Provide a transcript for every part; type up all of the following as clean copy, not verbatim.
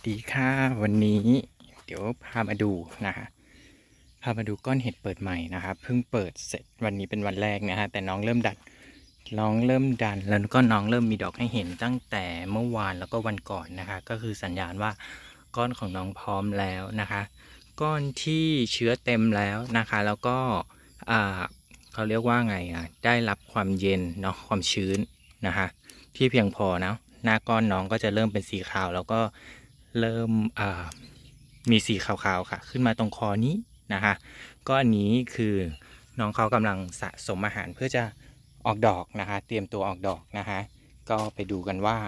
ดีค่ะวันนี้เดี๋ยวพามาดูนะคะพามาดูก้อนเห็ดเปิดใหม่นะคะเพิ่งเปิดเสร็จวันนี้เป็นวันแรกนะฮะแต่น้องเริ่มดันแล้วก็น้องเริ่มมีดอกให้เห็นตั้งแต่เมื่อวานแล้วก็วันก่อนนะคะก็คือสัญญาณว่าก้อนของน้องพร้อมแล้วนะคะก้อนที่เชื้อเต็มแล้วนะคะแล้วก็เขาเรียกว่าไงได้รับความเย็นเนาะความชื้นนะคะที่เพียงพอนะหน้าก้อนน้องก็จะเริ่มเป็นสีขาวแล้วก็เริ่มมีสีขาวๆค่ะขึ้นมาตรงคอนี้นะคะก็อันนี้คือน้องเขากำลังสะสมอาหารเพื่อจะออกดอกนะคะเตรียมตัวออกดอกนะคะก็ไปดูกันว่า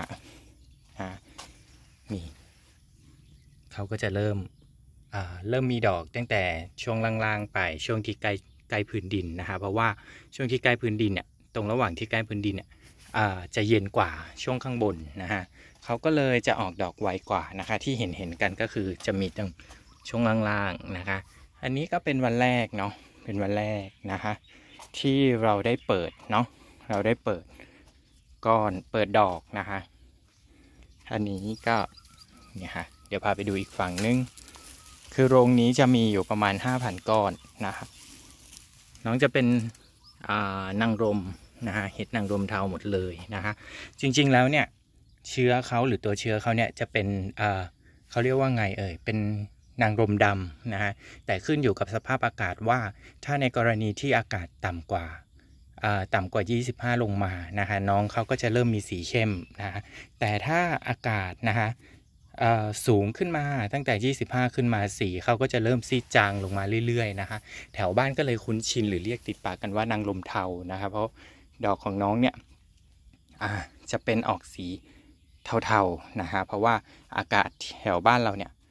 นี่เขาก็จะเริ่มมีดอกตั้งแต่ช่วงล่างๆไปช่วงที่ใกล้พื้นดินนะคะเพราะว่าช่วงที่ใกล้พื้นดินเนี่ยตรงระหว่างที่ใกล้พื้นดินเนี่ยจะเย็นกว่าช่วงข้างบนนะฮะเขาก็เลยจะออกดอกไวกว่านะคะที่เห็นกันก็คือจะมีตรงช่วงล่างๆนะคะอันนี้ก็เป็นวันแรกเนาะเป็นวันแรกนะคะที่เราได้เปิดเนาะเราได้เปิดก้อนเปิดดอกนะคะอันนี้ก็เนี่ยฮะเดี๋ยวพาไปดูอีกฝั่งนึงคือโรงนี้จะมีอยู่ประมาณ 5,000 ก้อนนะคะน้องจะเป็นนางรมนะฮะเห็ดนางรมเทาหมดเลยนะคะจริงๆแล้วเนี่ยเชื้อเขาหรือตัวเชื้อเขาเนี่ยจะเป็นเขาเรียกว่าไงเป็นนางรมดำนะฮะแต่ขึ้นอยู่กับสภาพอากาศว่าถ้าในกรณีที่อากาศต่ำกว่า25ลงมานะคะน้องเขาก็จะเริ่มมีสีเข้มนะฮะแต่ถ้าอากาศนะคะสูงขึ้นมาตั้งแต่25ขึ้นมาสีเขาก็จะเริ่มซีดจางลงมาเรื่อยๆนะคะแถวบ้านก็เลยคุ้นชินหรือเรียกติดปากกันว่านางลมเทานะคะเพราะดอกของน้องเนี่ยจะเป็นออกสีเทาๆนะคะเพราะว่าอากาศแถวบ้านเราเนี่ย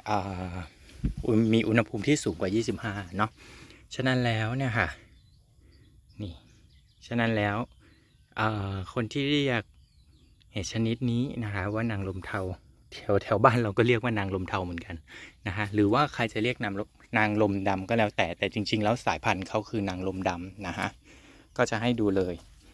มีอุณหภูมิที่สูงกว่า25เนาะฉะนั้นแล้วเนี่ยค่ะนี่ฉะนั้นแล้วคนที่เรียกเห็ดชนิดนี้นะคะว่านางลมเทาแถวบ้านเราก็เรียกว่านางลมเทาเหมือนกันนะฮะหรือว่าใครจะเรียกนางลมดำก็แล้วแต่จริงๆแล้วสายพันธุ์เขาคือนางลมดำนะฮะก็จะให้ดูเลย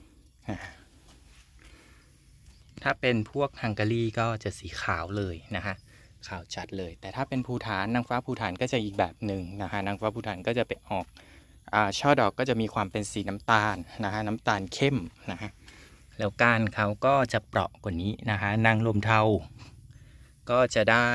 ถ้าเป็นพวกฮังการีก็จะสีขาวเลยนะฮะขาวจัดเลยแต่ถ้าเป็นภูฐานนางฟ้าภูฐานก็จะอีกแบบหนึ่งนะฮะนางฟ้าภูฐานก็จะไปออกช่อดอกก็จะมีความเป็นสีน้ำตาลนะฮะน้ำตาลเข้มนะฮะแล้วก้านเขาก็จะเปราะกว่านี้นะฮะนางลมเทาก็จะได้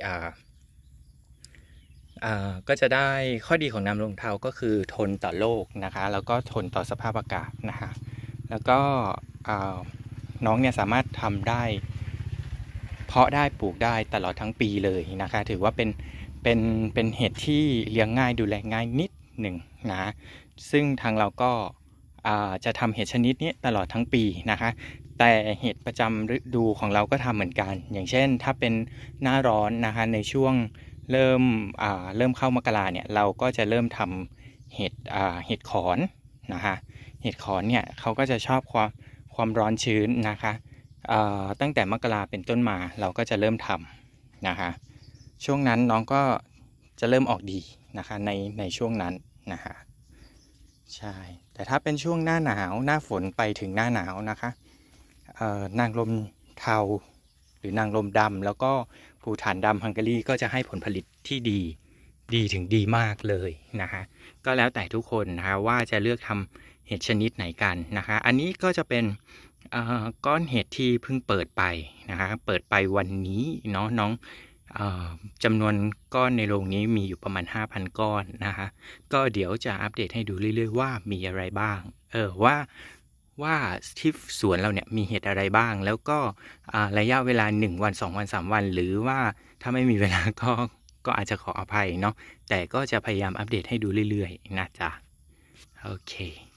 ข้อดีของนางลมเทาก็คือทนต่อโรคนะคะแล้วก็ทนต่อสภาพอากาศนะคะแล้วก็น้องเนี่ยสามารถทำได้เพาะได้ปลูกได้ตลอดทั้งปีเลยนะคะถือว่าเป็นเห็ดที่เลี้ยงง่ายดูแลง่ายนิดหนึ่งนะซึ่งทางเราก็จะทำเห็ดชนิดนี้ตลอดทั้งปีนะคะแต่เห็ดประจำฤดูของเราก็ทำเหมือนกันอย่างเช่นถ้าเป็นหน้าร้อนนะคะในช่วงเริ่มเข้ามกราเนี่ยเราก็จะเริ่มทำเห็ดขอนนะคะเห็ดขอนเนี่ยเขาก็จะชอบความร้อนชื้นนะคะตั้งแต่มกราเป็นต้นมาเราก็จะเริ่มทำนะคะช่วงนั้นน้องก็จะเริ่มออกดีนะคะในช่วงนั้นนะคะใช่แต่ถ้าเป็นช่วงหน้าหนาวหน้าฝนไปถึงหน้าหนาวนะคะนางลมเทาหรือนางลมดำแล้วก็ภูฐานดำฮังการีก็จะให้ผลผลิตที่ดีถึงดีมากเลยนะคะก็แล้วแต่ทุกคนนะคะว่าจะเลือกทำเห็ดชนิดไหนกันนะคะอันนี้ก็จะเป็นก้อนเห็ดที่เพิ่งเปิดไปนะคะเปิดไปวันนี้เนาะน้องจำนวนก้อนในโรงนี้มีอยู่ประมาณ 5,000 ก้อนนะคะก็เดี๋ยวจะอัปเดตให้ดูเรื่อยๆว่ามีอะไรบ้างว่าที่สวนเราเนี่ยมีเห็ดอะไรบ้างแล้วก็ระยะเวลา1วัน2วัน3วันหรือว่าถ้าไม่มีเวลาก็อาจจะขออภัยเนาะแต่ก็จะพยายามอัปเดตให้ดูเรื่อยๆนะจ๊ะโอเค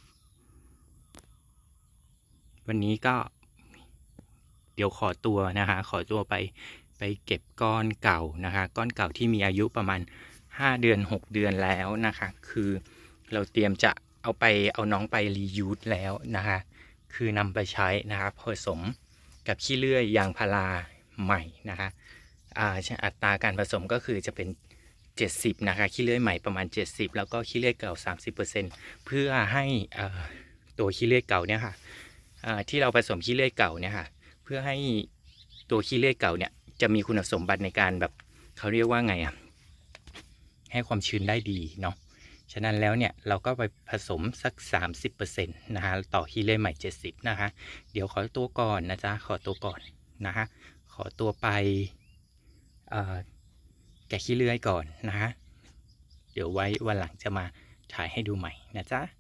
วันนี้ก็เดี๋ยวขอตัวไปเก็บก้อนเก่านะคะก้อนเก่าที่มีอายุประมาณ5 เดือน6 เดือนแล้วนะคะคือเราเตรียมจะเอาน้องไปรียูสแล้วนะคะคือนำไปใช้นะคะผสมกับขี้เลื่อยยางพาราใหม่นะคะอัตราการผสมก็คือจะเป็น70นะคะขี้เลื่อยใหม่ประมาณ70แล้วก็ขี้เลื่อยเก่า 30% เพื่อให้ตัวขี้เลื่อยเก่าเนี่ยค่ะที่เราผสมขี้เลื่อยเก่าเนี่ยค่ะเพื่อให้ตัวขี้เลื่อยเก่าเนี่ยจะมีคุณสมบัติในการแบบเขาเรียกว่าไงอ่ะให้ความชื้นได้ดีเนาะฉะนั้นแล้วเนี่ยเราก็ไปผสมสัก 30% นะฮะต่อขี้เลื่อยใหม่70นะคะเดี๋ยวขอตัวก่อนนะจ๊ะขอตัวก่อนนะฮะขอตัวไปแกะขี้เลื่อยก่อนนะฮะเดี๋ยวไว้วันหลังจะมาถ่ายให้ดูใหม่นะจ๊ะ